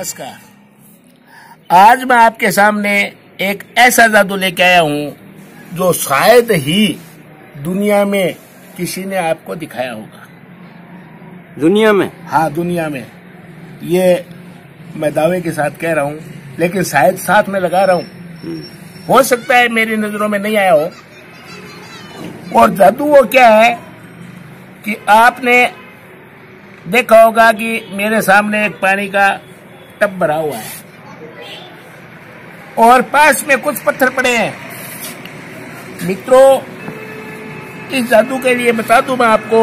नमस्कार। आज मैं आपके सामने एक ऐसा जादू लेके आया हूं जो शायद ही दुनिया में किसी ने आपको दिखाया होगा। दुनिया में? हाँ, दुनिया में। ये मैं दावे के साथ कह रहा हूं, लेकिन शायद साथ में लगा रहा हूं। हो सकता है मेरी नजरों में नहीं आया हो। और जादू वो क्या है कि आपने देखा होगा कि मेरे सामने एक पानी का टब भरा हुआ है और पास में कुछ पत्थर पड़े हैं। मित्रों, इस जादू के लिए बता दूं मैं आपको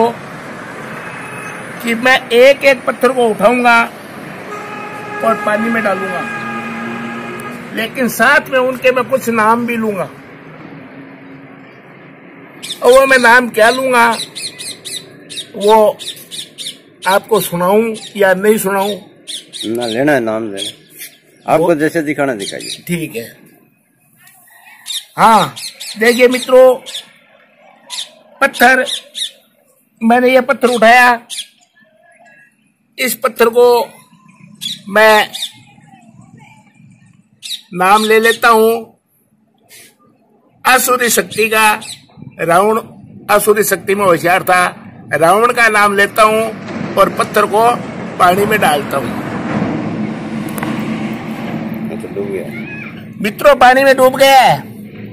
कि मैं एक एक पत्थर को उठाऊंगा और पानी में डालूंगा, लेकिन साथ में उनके मैं कुछ नाम भी लूंगा। और वो मैं नाम क्या लूंगा वो आपको सुनाऊं या नहीं सुनाऊं? ना, लेना है, नाम लेना। आपको जैसे दिखाना दिखाइए। ठीक है। हाँ, देखिए मित्रों, पत्थर, मैंने ये पत्थर उठाया। इस पत्थर को मैं नाम ले लेता हूं असुरी शक्ति का। रावण असुरी शक्ति में होशियार था। रावण का नाम लेता हूं और पत्थर को पानी में डालता हूं। डूब गया मित्रों, पानी में डूब गया है।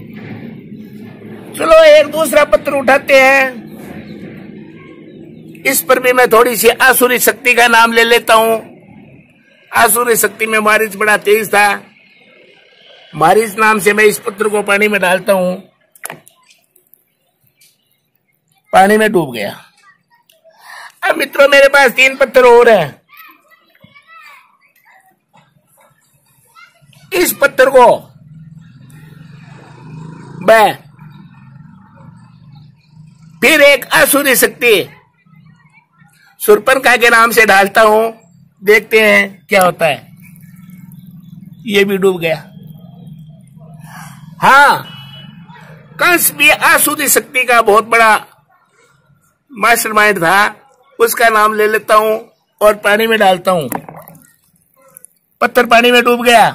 चलो एक दूसरा पत्थर उठाते हैं। इस पर भी मैं थोड़ी सी आसुरी शक्ति का नाम ले लेता हूं। आसुरी शक्ति में मारिच बड़ा तेज था। मारिच नाम से मैं इस पत्थर को पानी में डालता हूं। पानी में डूब गया। अब मित्रों, मेरे पास 3 पत्थर और हैं। इस पत्थर को मैं फिर एक असुरी शक्ति शूर्पणखा के नाम से डालता हूं। देखते हैं क्या होता है। ये भी डूब गया। हाँ, कंस भी असुरी शक्ति का बहुत बड़ा मास्टरमाइंड था। उसका नाम ले लेता हूं और पानी में डालता हूं। पत्थर पानी में डूब गया।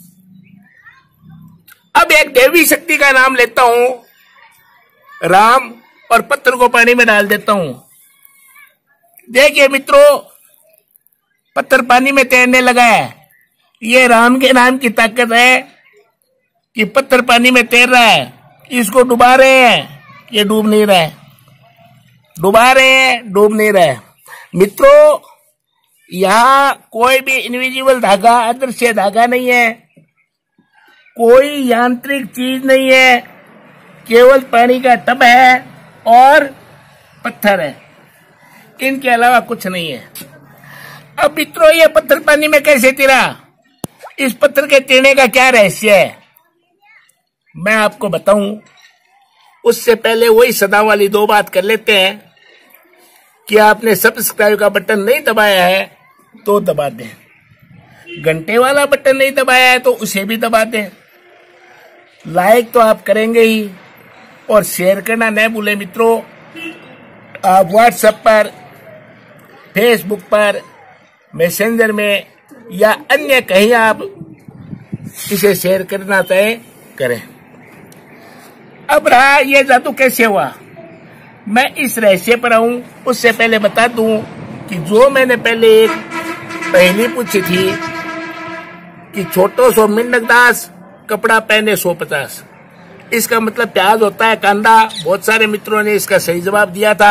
अब एक देवी शक्ति का नाम लेता हूं, राम, और पत्थर को पानी में डाल देता हूं। देखिए मित्रों, पत्थर पानी में तैरने लगा है। ये राम के नाम की ताकत है कि पत्थर पानी में तैर रहा है। इसको डुबा रहे हैं, ये डूब नहीं रहा है। डुबा रहे हैं, डूब नहीं रहे। मित्रों, यहां कोई भी इनविजिबल धागा, अदृश्य धागा नहीं है। कोई यांत्रिक चीज नहीं है। केवल पानी का टब है और पत्थर है। इनके अलावा कुछ नहीं है। अब मित्रों, ये पत्थर पानी में कैसे तैरा? इस पत्थर के तैरने का क्या रहस्य है मैं आपको बताऊं। उससे पहले वही सदा वाली 2 बात कर लेते हैं कि आपने सब्सक्राइब का बटन नहीं दबाया है तो दबा दें। घंटे वाला बटन नहीं दबाया है तो उसे भी दबा दें। लाइक तो आप करेंगे ही, और शेयर करना न भूलें मित्रों। आप व्हाट्सएप पर, फेसबुक पर, मैसेंजर में या अन्य कहीं आप इसे शेयर करना तय करें। अब रहा ये जादू कैसे हुआ, मैं इस रहस्य पर आऊं उससे पहले बता दूं कि जो मैंने पहले एक पहेली पूछी थी कि छोटो सो मिन्नक दास, कपड़ा पहने 150। इसका मतलब प्याज होता है कांदा। बहुत सारे मित्रों ने इसका सही जवाब दिया था।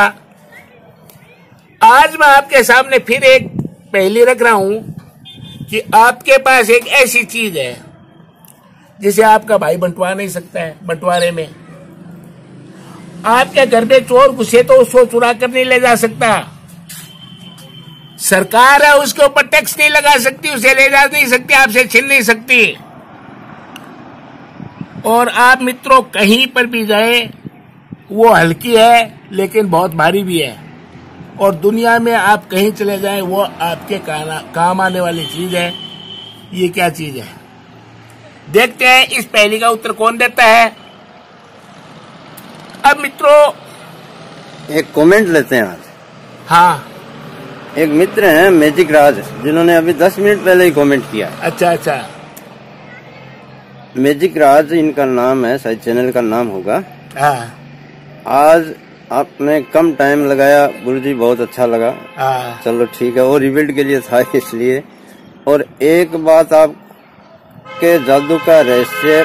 आज मैं आपके सामने फिर एक पहेली रख रहा हूं कि आपके पास एक ऐसी चीज है जिसे आपका भाई बंटवा नहीं सकता है। बंटवारे में आपके घर में चोर घुसे तो उसको चुरा कर नहीं ले जा सकता। सरकार है, उसके ऊपर टैक्स नहीं लगा सकती, उसे ले जा नहीं सकती, आपसे छीन नहीं सकती। और आप मित्रों कहीं पर भी जाए, वो हल्की है लेकिन बहुत भारी भी है। और दुनिया में आप कहीं चले जाएं, वो आपके काम आने वाली चीज है। ये क्या चीज है देखते हैं। इस पहेली का उत्तर कौन देता है। अब मित्रों एक कमेंट लेते हैं आज। हाँ, एक मित्र हैं मैजिक राज, जिन्होंने अभी 10 मिनट पहले ही कमेंट किया। अच्छा अच्छा। मैजिक राज इनका नाम है, शायद चैनल का नाम होगा। हाँ। आज आपने कम टाइम लगाया गुरुजी, बहुत अच्छा लगा। हाँ। चलो ठीक है, वो रिबिल्ड के लिए था इसलिए। और एक बात, आपके जादू का रहस्य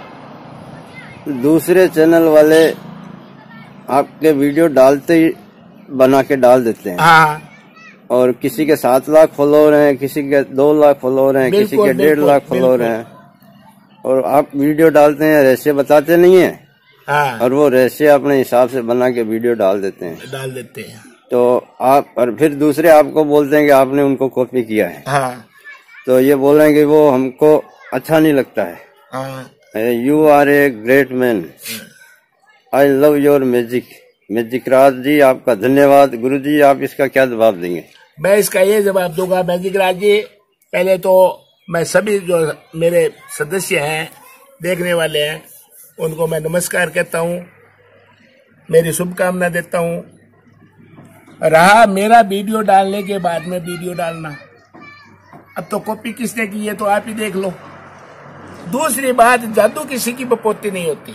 दूसरे चैनल वाले आपके वीडियो डालते ही बना के डाल देते हैं। हाँ। और किसी के 7 लाख फॉलोअर हैं, किसी के 2 लाख फॉलोअर हैं, किसी के 1.5 लाख फॉलोअर हैं। और आप वीडियो डालते हैं, रहस्य बताते नहीं है। हाँ। और वो रहस्य अपने हिसाब से बना के वीडियो डाल देते हैं। तो आप, और फिर दूसरे आपको बोलते हैं कि आपने उनको कॉपी किया है। हाँ। तो ये बोल रहे हैं कि वो हमको अच्छा नहीं लगता है। हाँ। You are a great man, I love your magic. Magic Raj ji, आपका धन्यवाद। गुरुजी, आप इसका क्या जवाब देंगे? मैं इसका ये जवाब दूंगा मैजिक राज जी। पहले तो मैं सभी जो मेरे सदस्य हैं, देखने वाले हैं, उनको मैं नमस्कार कहता हूँ, मेरी शुभकामना देता हूँ। रहा मेरा वीडियो डालने के बाद में वीडियो डालना, अब तो कॉपी किसने की है तो आप ही देख लो। दूसरी बात, जादू किसी की बपोती नहीं होती।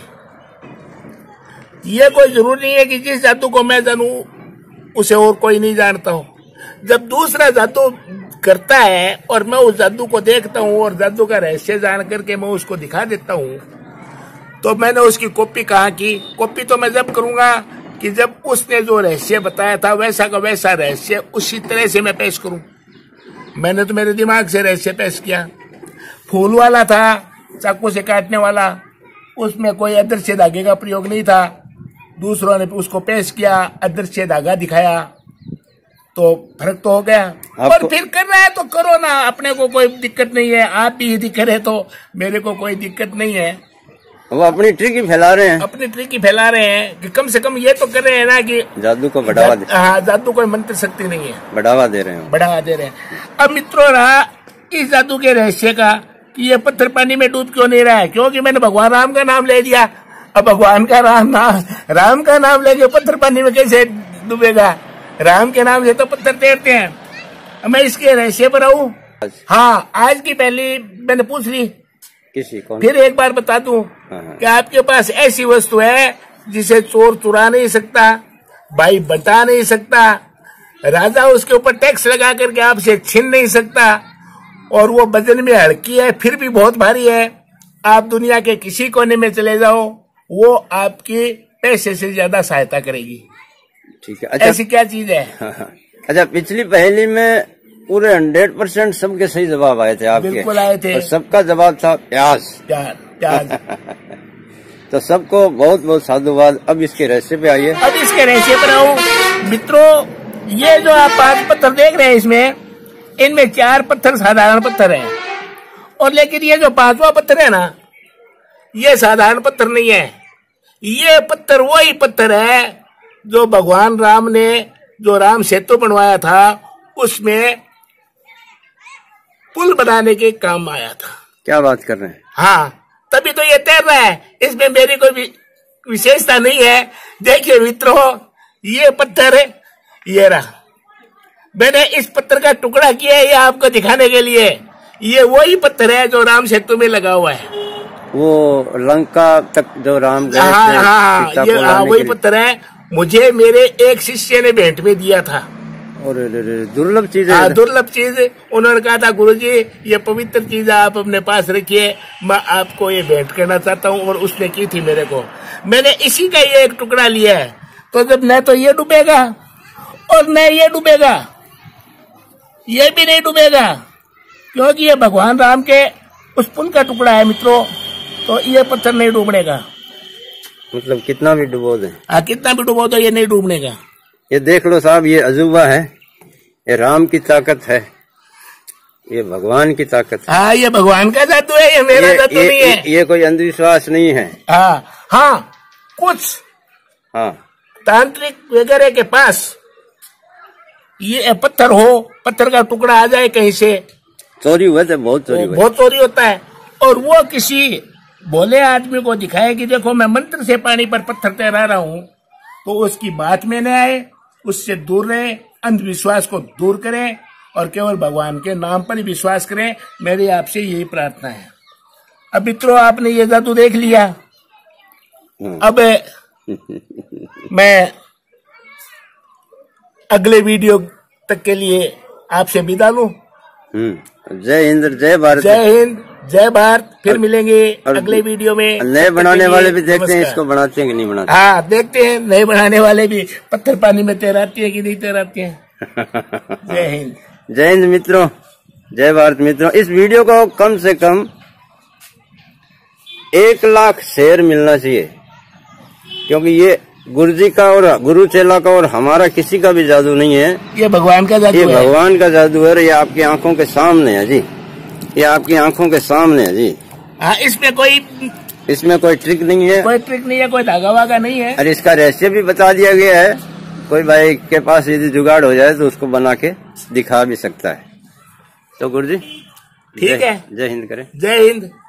ये कोई जरूरी नहीं है कि जिस जादू को मैं जानूं उसे और कोई नहीं जानता हो। जब दूसरा जादू करता है और मैं उस जादू को देखता हूं और जादू का रहस्य जान करके मैं उसको दिखा देता हूं, तो मैंने उसकी कॉपी कहाँ की? कॉपी तो मैं जब करूंगा कि जब उसने जो रहस्य बताया था वैसा का वैसा रहस्य उसी तरह से मैं पेश करूं। मैंने तो मेरे दिमाग से रहस्य पेश किया। फूल वाला था, चाकू से काटने वाला, उसमें कोई अदृश्य धागे का प्रयोग नहीं था। दूसरों ने उसको पेश किया, अदृश्य धागा दिखाया, तो फर्क तो हो गया। और फिर कर रहा है तो करो ना, अपने को कोई दिक्कत नहीं है। आप भी यदि करे तो मेरे को कोई दिक्कत नहीं है। वो अपनी ट्रिक ही फैला रहे हैं, अपनी ट्रिक ही फैला रहे हैं कि कम से कम ये तो कर रहे हैं ना कि जादू को बढ़ावा दे। हाँ, जादू कोई मंत्र शक्ति नहीं है, बढ़ावा दे रहे हैं, बढ़ावा दे रहे हैं। अब मित्रों, रहा इस जादू के रहस्य का कि ये पत्थर पानी में डूब क्यों नहीं रहा है, क्योंकि मैंने भगवान राम का नाम ले दिया। अब भगवान का राम का नाम लेके पत्थर पानी में कैसे डूबेगा? राम के नाम से तो पत्थर तैरते हैं। मैं इसके रहस्य पर आऊं। हाँ, आज की पहली मैंने पूछ ली, फिर एक बार बता दूं कि आपके पास ऐसी वस्तु है जिसे चोर चुरा नहीं सकता, भाई बता नहीं सकता, राजा उसके ऊपर टैक्स लगा करके आपसे छीन नहीं सकता, और वो वजन में हल्की है फिर भी बहुत भारी है। आप दुनिया के किसी कोने में चले जाओ, वो आपकी पैसे से ज्यादा सहायता करेगी। ठीक है। अच्छा, ऐसी क्या चीज है? अच्छा, पिछली पहेली में पूरे 100% सबके सही जवाब आए थे आपके। बिल्कुल आए थे। और सबका जवाब था प्याज। प्याज। तो सबको बहुत बहुत साधुवाद। अब इसके रहस्य पे आइए। अब इसके रहस्य पर आओ मित्रों। ये जो आप 5 पत्थर देख रहे हैं, इसमें इनमें 4 पत्थर साधारण पत्थर हैं, और लेकिन ये जो 5वां पत्थर है ना, ये साधारण पत्थर नहीं है। ये पत्थर वही पत्थर है जो भगवान राम ने जो राम सेतु बनवाया था उसमें पुल बनाने के काम आया था। क्या बात कर रहे हैं? हाँ, तभी तो ये तैर रहा है। इसमें मेरी कोई विशेषता नहीं है। देखिए मित्रों, ये पत्थर है, ये रहा। मैंने इस पत्थर का टुकड़ा किया है ये आपको दिखाने के लिए। ये वही पत्थर है जो राम सेतु में लगा हुआ है। वो लंका तक जो राम गए थे। हाँ, ये वही पत्थर है। मुझे मेरे एक शिष्य ने भेंट में दिया था। और दुर्लभ चीज है। दुर्लभ चीज। उन्होंने कहा था, गुरुजी ये पवित्र चीज आप अपने पास रखिए, मैं आपको ये भेंट करना चाहता हूँ। और उसने की थी मेरे को। मैंने इसी का ये एक टुकड़ा लिया है। तो जब न तो ये डूबेगा और न ये डूबेगा, ये भी नहीं डूबेगा, क्योंकि ये भगवान राम के उस पुल का टुकड़ा है मित्रों। तो ये पत्थर नहीं डूबने का। मतलब कितना भी डुबो दे। हाँ, कितना भी डुबो दो, ये नहीं डूबने का। ये देख लो साहब, ये अजूबा है, ये राम की ताकत है, ये भगवान की ताकत है। हाँ, ये भगवान का जादू है, ये मेरा जादू नहीं है। ये कोई अंधविश्वास नहीं है। हाँ, कुछ तांत्रिक वगैरह के पास ये पत्थर हो, पत्थर का टुकड़ा आ जाए कहीं से, चोरी हुआ तो बहुत चोरी होता है। और वो किसी भोले आदमी को दिखाए कि देखो मैं मंत्र से पानी पर पत्थर तैरा रहा हूं, तो उसकी बात में न आए, उससे दूर रहे, अंधविश्वास को दूर करें और केवल भगवान के नाम पर ही विश्वास करें। मेरी आपसे यही प्रार्थना है। अब मित्रों, आपने ये जादू देख लिया। अब मैं अगले वीडियो तक के लिए आपसे विदा लूं। जय हिंद, जय भारत। जय हिंद, जय भारत। फिर मिलेंगे अगले वीडियो में। नए बनाने वाले भी देखते हैं इसको, बनाते हैं कि नहीं बनाते। हाँ, देखते हैं नए बनाने वाले भी पत्थर पानी में तैराती है कि नहीं तैराती है। जय हिंद, जय हिंद मित्रों, जय भारत मित्रों। इस वीडियो को कम से कम 1 लाख शेयर मिलना चाहिए, क्योंकि ये गुरु जी का और गुरु चेला का और हमारा किसी का भी जादू नहीं है। ये भगवान का जादू है। ये भगवान का जादू है। ये आपकी आंखों के सामने है जी, ये आपकी आंखों के सामने है जी। हाँ, इसमें कोई ट्रिक नहीं है, कोई ट्रिक नहीं है, कोई धागा वागा नहीं है। और इसका रहस्य भी बता दिया गया है। कोई भाई के पास यदि जुगाड़ हो जाए तो उसको बना के दिखा भी सकता है। तो गुरु जी ठीक है, जय हिंद करें। जय हिंद।